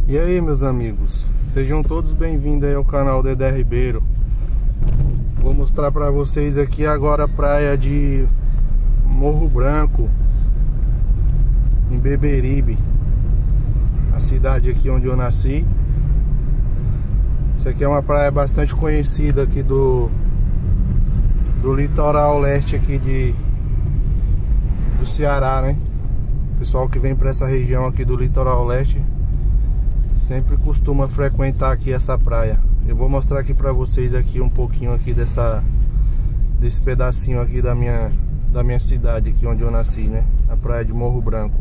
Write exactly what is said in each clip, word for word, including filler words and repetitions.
E aí, meus amigos, sejam todos bem-vindos aí ao canal Dedé Ribeiro. Vou mostrar pra vocês aqui agora a praia de Morro Branco, em Beberibe, a cidade aqui onde eu nasci. Essa aqui é uma praia bastante conhecida aqui do do litoral leste aqui de do Ceará, né? O pessoal que vem para essa região aqui do litoral leste sempre costuma frequentar aqui essa praia. Eu vou mostrar aqui para vocês aqui um pouquinho aqui dessa desse pedacinho aqui da minha da minha cidade aqui onde eu nasci, né? A praia de Morro Branco.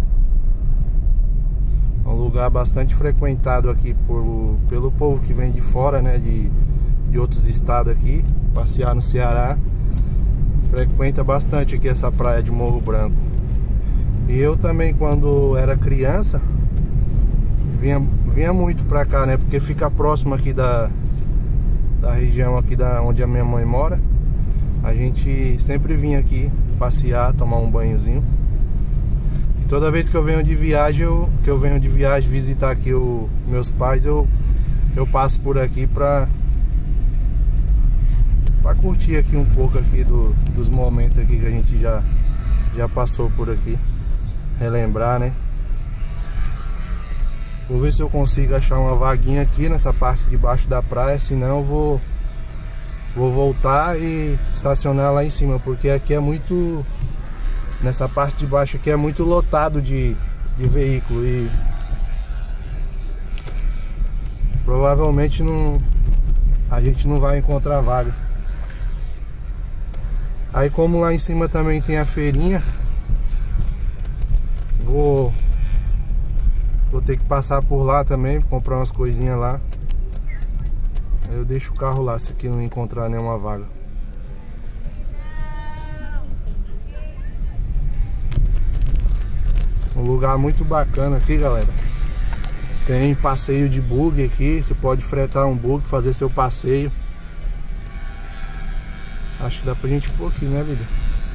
É um lugar bastante frequentado aqui por, pelo povo que vem de fora, né? De, de outros estados aqui, passear no Ceará. Frequenta bastante aqui essa praia de Morro Branco. E eu também, quando era criança, Vinha, vinha muito pra cá, né? Porque fica próximo aqui da, da região aqui da, onde a minha mãe mora. A gente sempre vinha aqui passear, tomar um banhozinho. E toda vez que eu venho de viagem, eu, que eu venho de viagem visitar aqui os meus pais, eu, eu passo por aqui pra, pra curtir aqui um pouco aqui do, dos momentos aqui que a gente já, já passou por aqui. Relembrar, né? Vou ver se eu consigo achar uma vaguinha aqui nessa parte de baixo da praia, senão eu vou vou voltar e estacionar lá em cima, porque aqui é muito, nessa parte de baixo aqui é muito lotado de, de veículo e provavelmente não, a gente não vai encontrar vaga. Aí, como lá em cima também tem a feirinha, vou Vou ter que passar por lá também, comprar umas coisinhas lá. Aí eu deixo o carro lá, se aqui não encontrar nenhuma vaga. Um lugar muito bacana aqui, galera. Tem passeio de bug aqui, você pode fretar um bug, fazer seu passeio. Acho que dá pra gente pôr aqui, né, vida?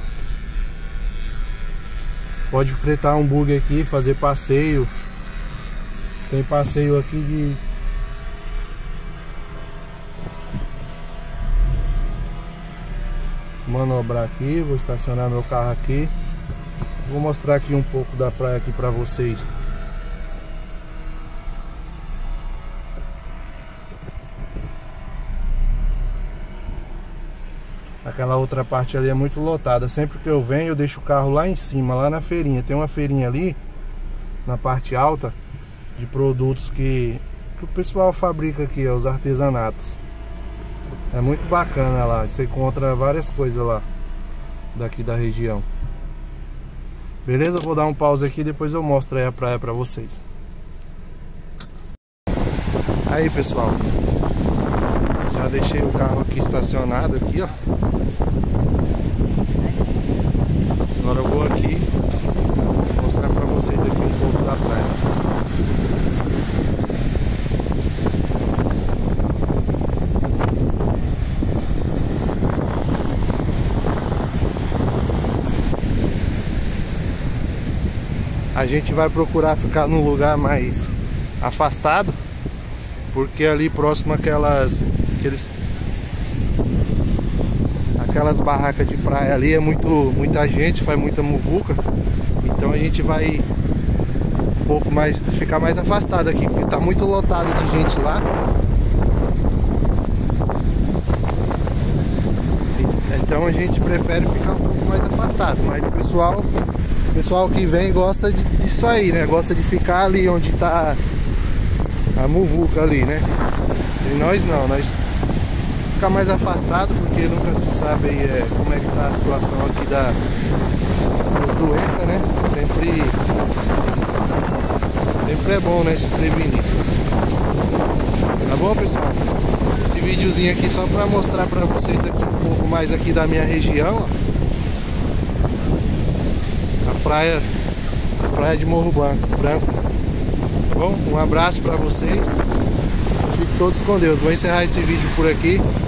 Pode fretar um bug aqui, fazer passeio. Tem passeio aqui de manobrar aqui. Vou estacionar meu carro aqui. Vou mostrar aqui um pouco da praia aqui pra vocês. Aquela outra parte ali é muito lotada. Sempre que eu venho eu deixo o carro lá em cima, lá na feirinha. Tem uma feirinha ali na parte alta de produtos que, que o pessoal fabrica aqui, ó, os artesanatos. É muito bacana lá, você encontra várias coisas lá daqui da região. Beleza? Eu vou dar um pause aqui, depois eu mostro aí a praia pra vocês. Aí, pessoal, já deixei o carro aqui estacionado aqui, ó. Agora eu vou aqui mostrar pra vocês aqui um pouco da praia. A gente vai procurar ficar num lugar mais afastado, porque ali próximo àquelas aqueles, aquelas barracas de praia ali é muito, muita gente, faz muita muvuca. Então a gente vai um pouco mais, ficar mais afastado aqui, porque tá muito lotado de gente lá. Então a gente prefere ficar um pouco mais afastado, mas o pessoal O pessoal que vem gosta de, disso aí, né? Gosta de ficar ali onde tá a muvuca ali, né? E nós não, nós ficar mais afastado, porque nunca se sabe aí, é, como é que tá a situação aqui da, das doenças, né? Sempre, sempre é bom, né? Se prevenir. Tá bom, pessoal? Esse videozinho aqui só pra mostrar pra vocês aqui um pouco mais aqui da minha região, ó. Praia, a praia de Morro Branco, Branco. Tá bom? Um abraço pra vocês. Fiquem todos com Deus. Vou encerrar esse vídeo por aqui.